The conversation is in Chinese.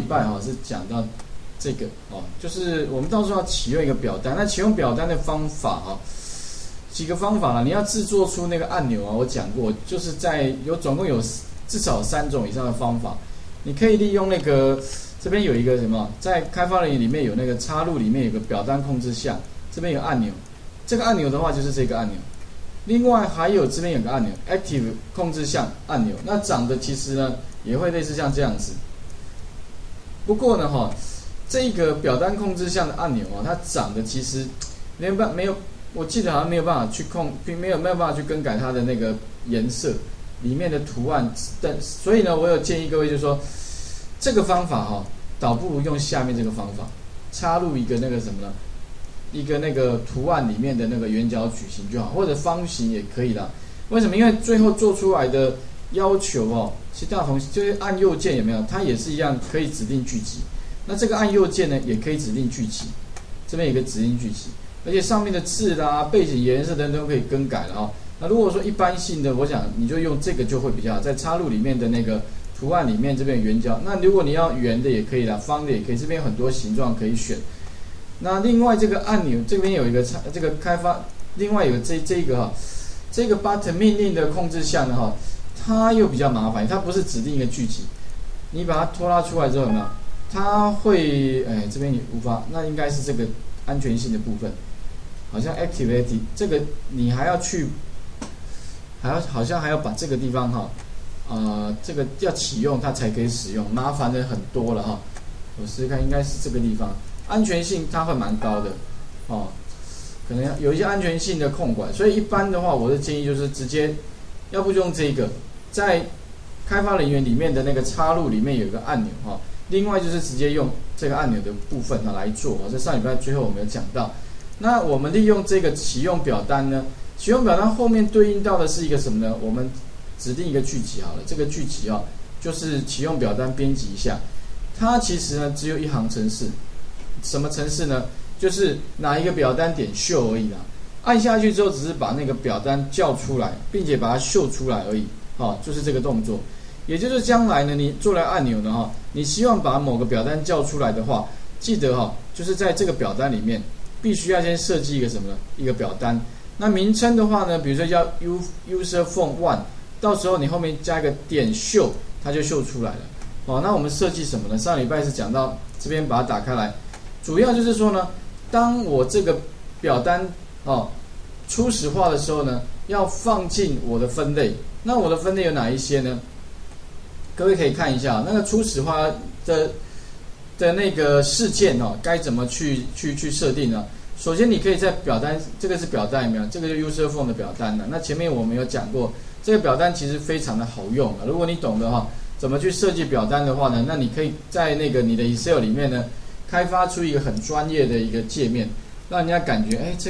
拜是讲到这个就是我们到时候要启用一个表单。那启用表单的方法几个方法啦，你要制作出那个按钮我讲过，就是总共有至少3种以上的方法。你可以利用那个这边有一个什么，在开发人员里面有那个插入里面有个表单控制项，这边有按钮，这个按钮的话就是这个按钮。另外还有这边有个按钮 Active 控制项按钮，那长得其实呢也会类似像这样子。不过呢这个表单控制项的按钮它长得其实没有，我记得好像没有办法去没有办法去更改它的那个颜色里面的图案。所以呢我有建议各位就是说，这个方法倒不如用下面这个方法，插入一个那个什么呢？一个那个图案里面的那个圆角矩形就好，或者方形也可以啦。为什么？因为最后做出来的要求其实大同就是按右键有没有？它也是一样可以指定聚集。那这个按右键呢也可以指定聚集，这边有个指定聚集，而且上面的字啦、背景颜色等等都可以更改了那如果说一般性的，我想你就用这个就会比较好，在插入里面的那个图案里面这边有圆角。那如果你要圆的也可以啦，方的也可以，这边有很多形状可以选。那另外这个按钮这边有一个这个开发，另外有这个 button 命令的控制项呢它又比较麻烦，它不是指定一个聚集，你把它拖拉出来之后有没有？它会这边也无法，那应该是这个安全性的部分，好像 activity 这个你还要去，好像还要把这个地方这个要启用它才可以使用，麻烦的很多了我试试看，应该是这个地方，安全性它会蛮高的可能有一些安全性的控管，所以一般的话，我的建议就是直接，要不就用这个，在开发人员里面的那个插入里面有一个按钮另外就是直接用这个按钮的部分来做这上礼拜最后我们有讲到。那我们利用这个启用表单呢，启用表单后面对应到的是一个什么呢？我们指定一个句集好了，这个句集就是启用表单编辑一下，它其实呢只有一行程式，什么程式呢？就是拿一个表单点秀而已啦，按下去之后只是把那个表单叫出来，并且把它秀出来而已就是这个动作。也就是将来呢，你做了按钮呢你希望把某个表单叫出来的话，记得就是在这个表单里面必须要先设计一个什么呢？一个表单。那名称的话呢，比如说叫 user form 1，到时候你后面加一个点秀，它就秀出来了那我们设计什么呢？上礼拜是讲到这边把它打开来，主要就是说呢，当我这个表单初始化的时候呢，要放进我的分类。那我的分类有哪一些呢？各位可以看一下那个初始化的那个事件该怎么去设定呢？首先你可以在表单，这个是表单有没有？这个就是 user form 的表单那前面我们有讲过，这个表单其实非常的好用如果你懂得怎么去设计表单的话呢，那你可以在那个你的 Excel 里面呢，开发出一个很专业的一个界面，让人家感觉这